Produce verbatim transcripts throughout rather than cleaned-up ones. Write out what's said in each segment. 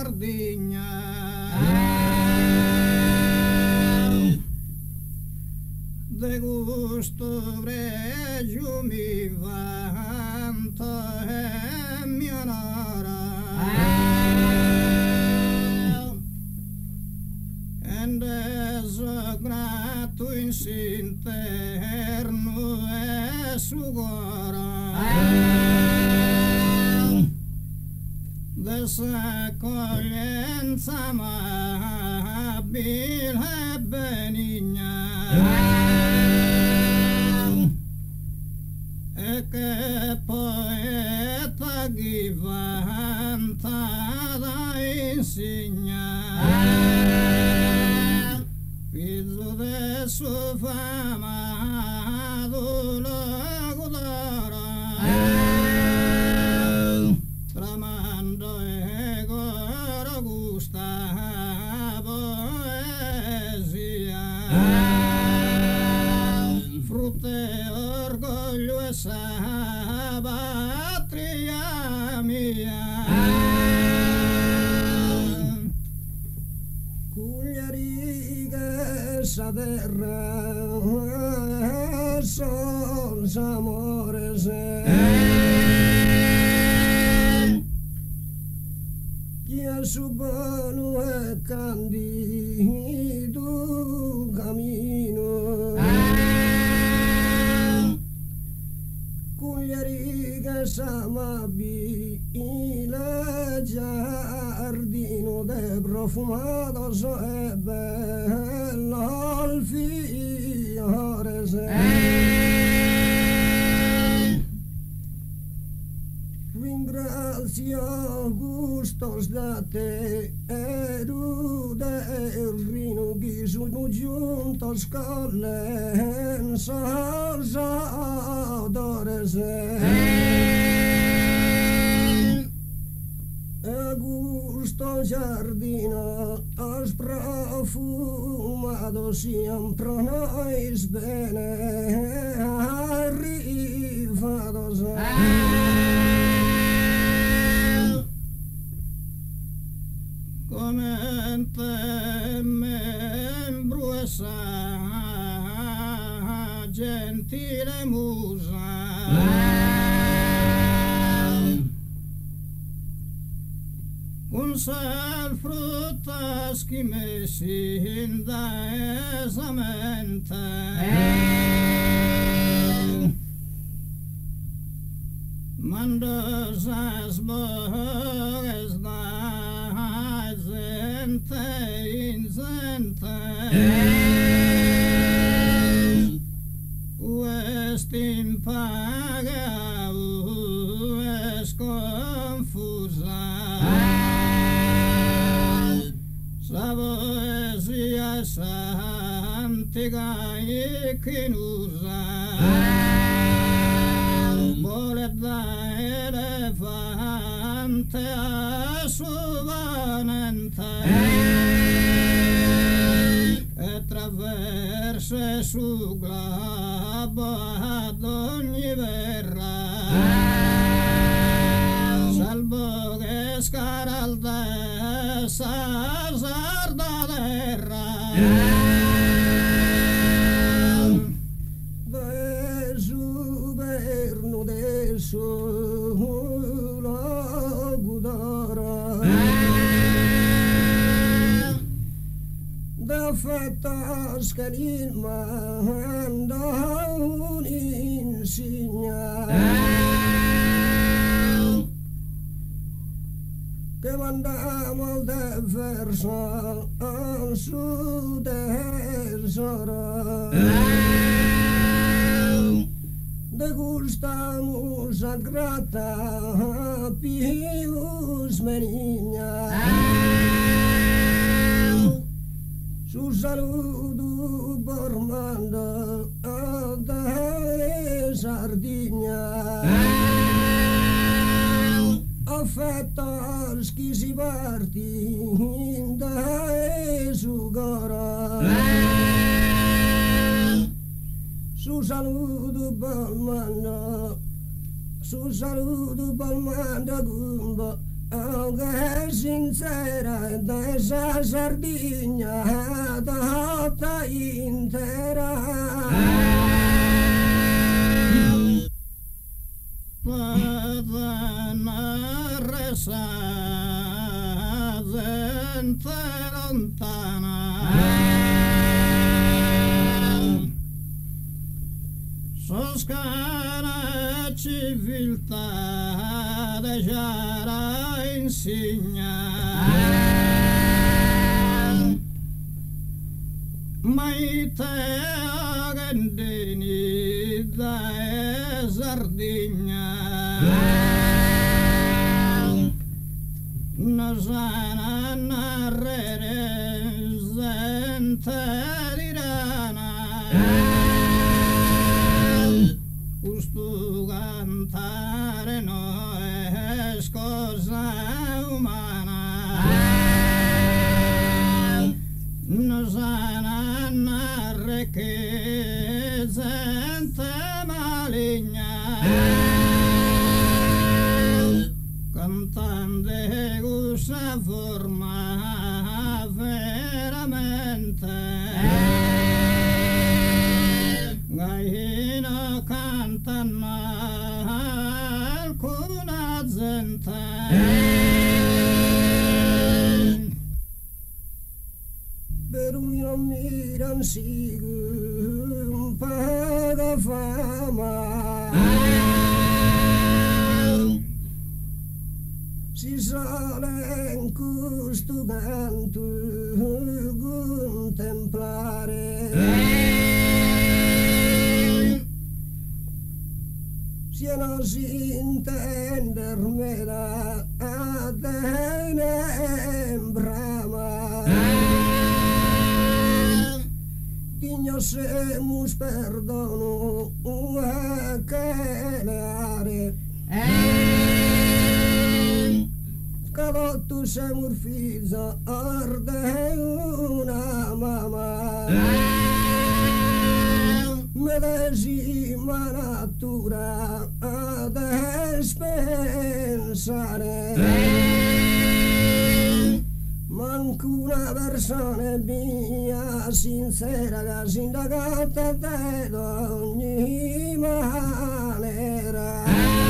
Sardinia. De gusto pregio mi vanta e mi onora. And as a grato in s'interno e sugora. Desaccoglienza amabile e benigna, e che poeta chi vanta da insegnare, figlio de sua fama la godora. Tramando e coro gusta poesia, frutto e orgoglio e sa patria mia. Cagliari che sa terra sol s'amore se. Su buono e candido cammino, Cagliari che s'amabile giardino de profumato so e bello il fiore se. Ringrazio gustos da te erude e rino che sono giuntos con le salsa d'orese e gusto giardino os profumato siempre noi bene arrivato Comente membro essa gentile musa, con sal frutas che messi in esamente, mandos as bogas da in sente, quest'in paga e sconfusa, sa poesia s'antica e chinusa, vuole da elefante a suvanente, e traverse su globo ad ogni verra, salvo che scaraldessa sarda terra. De su verno de su lagudara, de fetas che il manda un insegna, che mandamo de verso al sud tesoro, degustamos a grata pius menigna, su saludo bormando da Sardinia, affettos chi si parti da su gara, su saludo bormando, su saludo bormando gumbo che sincera dessa Sardinia tutta intera padana resa gente lontana Soscana civiltà deixarà insegnare mai te agandini da Sardinia nasana narrere gente dirana Questo cantare no è cosa umana non sarà narre che gente maligna cantando questa forma veramente Gaina cantano alcuna gente per un non miran sigo per fama si sale in questo canto contemplare se non si intendermi da Atene in brama Tigno semus perdono a Cagliari Cadotto semus figlio arde una mamma medesima natura ad espensare manco una persona mia sincera che si indagata da ogni manera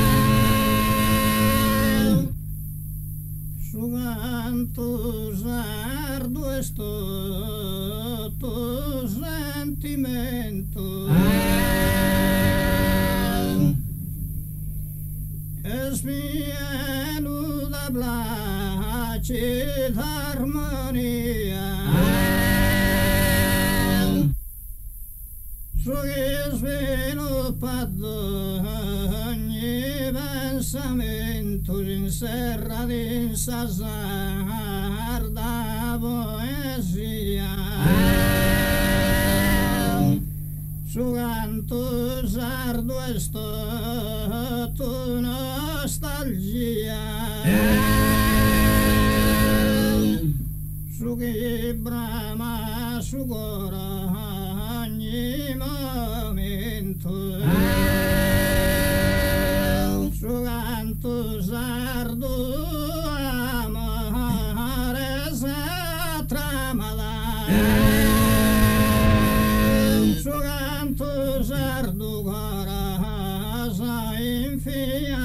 su canto sardo è sto tuo sentimento es pieno da placida armonia su che sviluppato ogni pensamento inserra in sa sarda poesia su canto sardo è stato nostalgia su che brama su cora ogni momento su canto sardo amore sa tramala su canto sardo cora sa infia